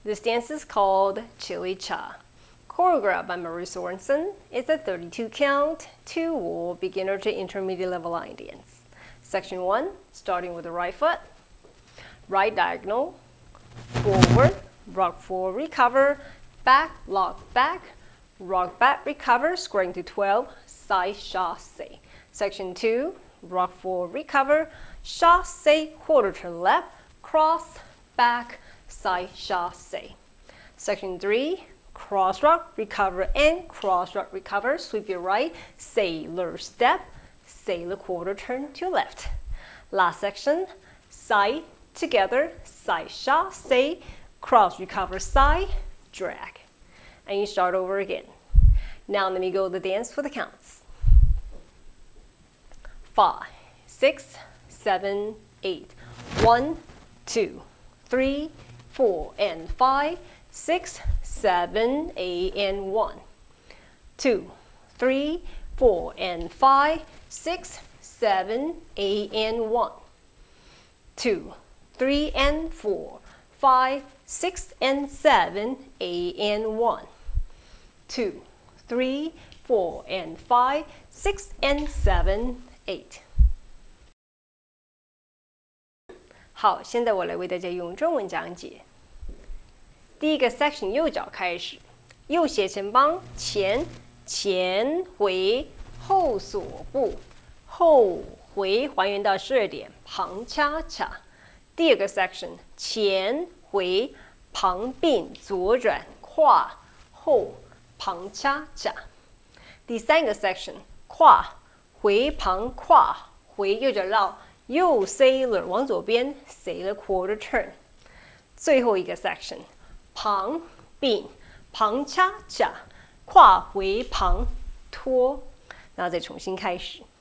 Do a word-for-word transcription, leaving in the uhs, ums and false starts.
This dance is called Chili Cha. Choreographed by Marie Sorensen, it's a thirty-two count, two-wall beginner to intermediate level line dance. Section one, starting with the right foot, right diagonal, forward, rock forward, recover, back, lock back, rock back, recover, squaring to twelve, side chasse. Section two, rock forward, recover, chasse, quarter turn left, cross, back, side chasse. Section three, cross rock, recover and cross rock, recover, sweep your right, sailor step, sailor quarter turn to left. Last section, side, together, side chasse, cross, recover, side, drag. And you start over again. Now let me go the dance for the counts. Five, six, seven, eight. One, two, three, four, and five, six, seven, eight, and one. Two, three, four, and five, six, seven, eight, and one. Two, three, and four, five, six, and seven, eight, and one. Two, three, four, and five, six, and seven, eight. 好，现在我来为大家用中文讲解。第一个 section 右脚开始，右斜前方前前回后锁步，后回还原到十二点，旁恰恰。第二个 section 前回旁并左转跨后旁恰恰。第三个 section 跨回旁跨回右脚绕。右 sailor 往左边 sailor quarter turn， 最后一个 section 旁并旁恰恰跨回旁拖，然后再重新开始。